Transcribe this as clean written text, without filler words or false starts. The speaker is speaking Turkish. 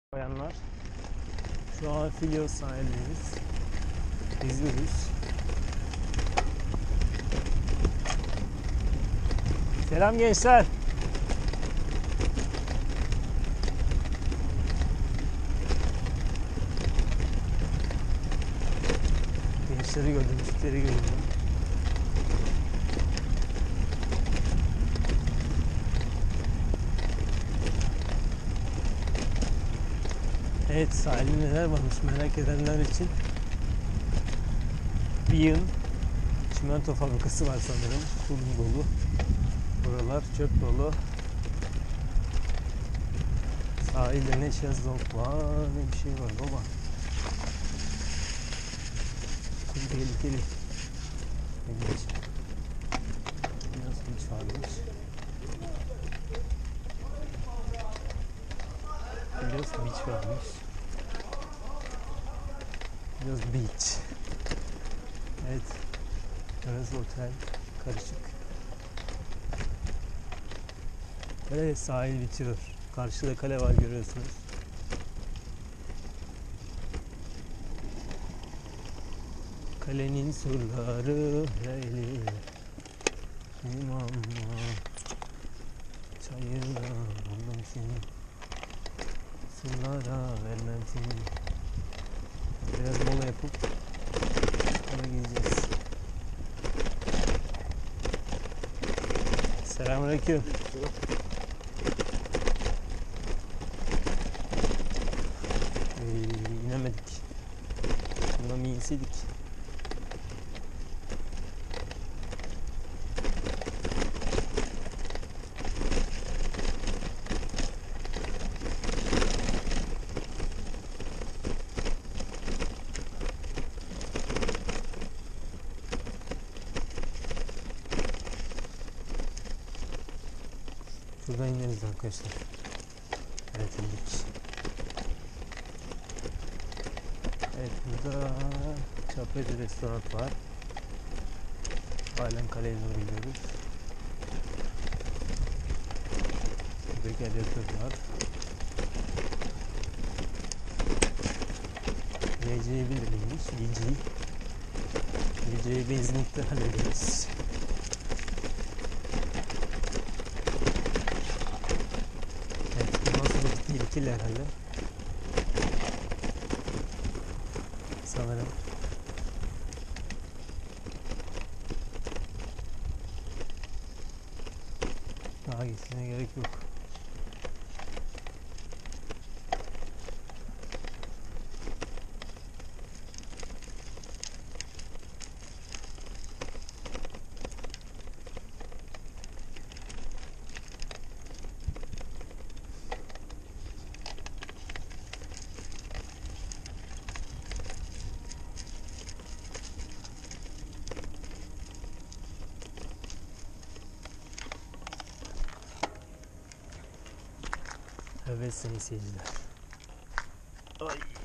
Bayanlar, şu an Filyos sahildeyiz. İzliyoruz. Selam gençler. Gençleri gördüm, çiftleri gördüm. Evet, sahilde neler varmış merak edenler için bir yığın çimento fabrikası var sanırım. Kum dolu. Buralar çöp dolu. Sahilde ne şezlong var ne bir şey var baba. Kum tehlikeli. İlginç. Biraz hiç varmış. Biraz beach varmış. Biraz beach. Evet. Burası otel. Karışık. Ve sahil bitiyor. Karşıda kale var görüyorsunuz. Kalenin surları leyli imam çayırda buldum seni surlara vermem seni. Biraz mola yapıp sonra gideceğiz. Selamünaleyküm. İnemedik. Buna bir inseydik. Şuradan ineriz arkadaşlar. Evet indik. Evet burada Çapezi restoran var. Halen kaleye doğru gidiyoruz. Buradaki adyatör var. VC'yi bildirilmiş. VC'yi benzinlikte hallederiz. Evet bundan sonra tehlikeli herhalde. Sanırım. Daha gitmeye gerek yok. Evet sayın seyirciler. Ay.